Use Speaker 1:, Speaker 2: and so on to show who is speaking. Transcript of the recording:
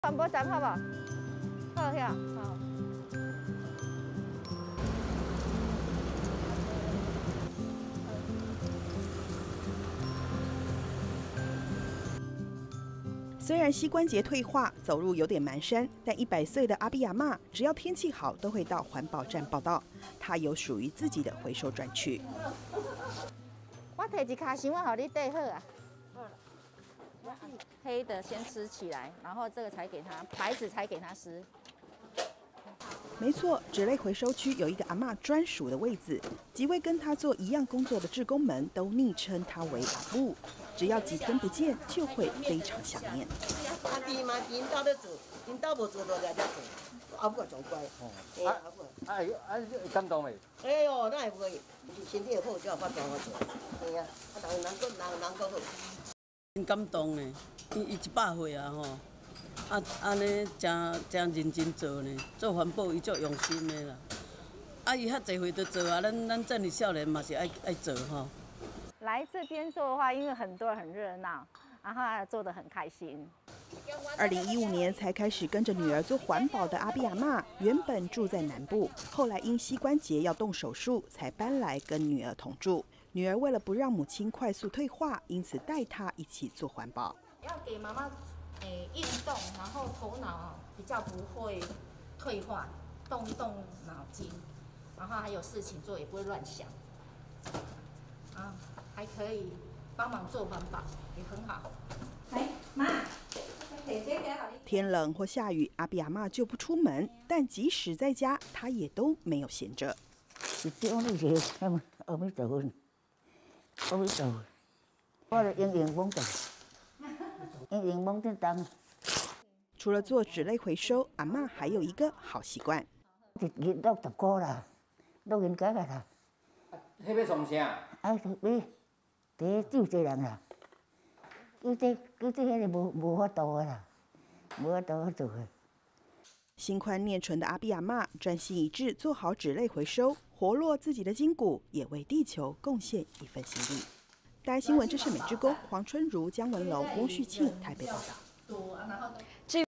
Speaker 1: 环保站好不好？好呀，好。
Speaker 2: 虽然膝关节退化，走路有点蹒跚，但100岁的阿比阿嬷，只要天气好，都会到环保站报到。她有属于自己的回收专区。
Speaker 1: 我摕一卡箱，我给你带好啊。黑的先撕起来，然后这个才给它，白纸才给它撕。
Speaker 2: 没错，纸类回收区有一个阿嬷专属的位子，几位跟她做一样工作的志工们都昵称她为阿布。只要几天不见，就会非常想念。
Speaker 3: 阿弟嘛，因兜咧做，因兜无做到在遮做，阿母上乖。哦，阿
Speaker 4: 感动未？
Speaker 3: 哎呦，那会袂，身体好才有法度我做。嘿啊，人够好。
Speaker 5: 真感动呢，伊100岁啊吼，安尼真认真做呢，做环保伊足用心的啦。伊遐侪岁都做啊，咱这里少年嘛是爱做吼。
Speaker 1: 来这边做的话，因为很多人很热闹，然后还做得很开心。
Speaker 2: 2015年才开始跟着女儿做环保的阿比阿嬷，原本住在南部，后来因膝关节要动手术，才搬来跟女儿同住。女儿为了不让母亲快速退化，因此带她一起做环保。
Speaker 1: 要给妈妈运动，然后头脑比较不会退化，动脑筋，然后还有事情做，也不会乱想。啊，还可以帮忙做环保，也很好。来，妈，
Speaker 2: 天冷或下雨，阿比阿嬷就不出门，但即使在家，她也都没有闲着。
Speaker 3: 阿弥陀佛，阿弥陀佛，我的应用功真当。
Speaker 2: 除了做纸类回收，阿嬷还有一个好习惯。
Speaker 3: 日落10块啦，落人家啦。
Speaker 4: 迄要创啥？
Speaker 3: 你救这人啦，救这迄个无法度的啦，无法度做的。
Speaker 2: 心宽念纯的阿比阿嬷专心一致做好纸类回收，活络自己的筋骨，也为地球贡献一份心力。大爱新闻，这是美之工黄春如、江文龙、翁旭庆台北报道。